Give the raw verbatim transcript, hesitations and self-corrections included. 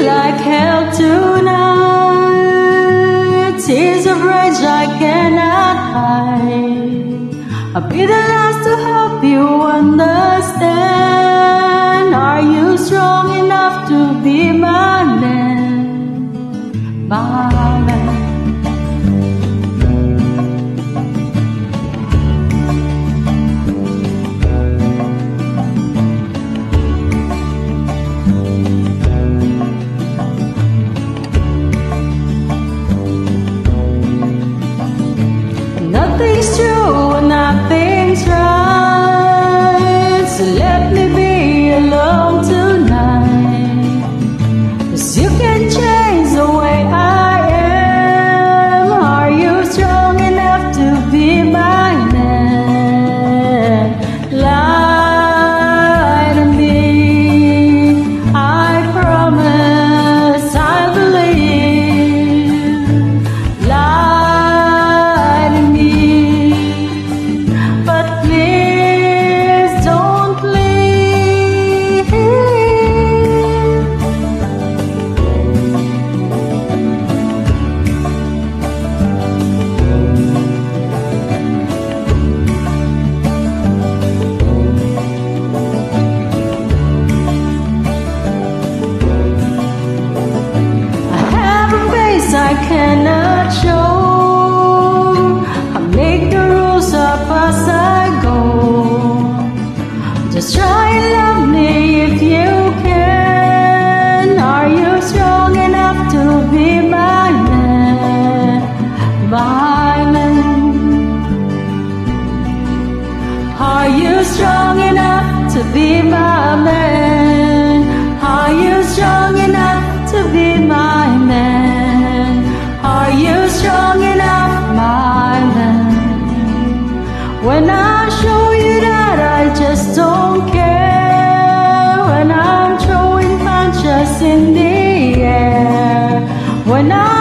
like hell tonight. Tears of rage I cannot hide. I'll be the last to help you understand. Are you strong enough to be my man? My man. Nothing's true, nothing's right. So let me be alone tonight. 'Cause you can change the way I am. Are you strong enough to be my man? Lie to me, I promise I'll believe. Lie to me, but please don't leave. I have a face I cannot show. I make the rules up as I go. Just try and love me if you can. Are you strong enough to be my man? My man. Are you strong enough to be my man? Are you strong enough to be my man? Are you strong enough, my man? When I show you that I just don't care. When I'm throwing punches in the air. When I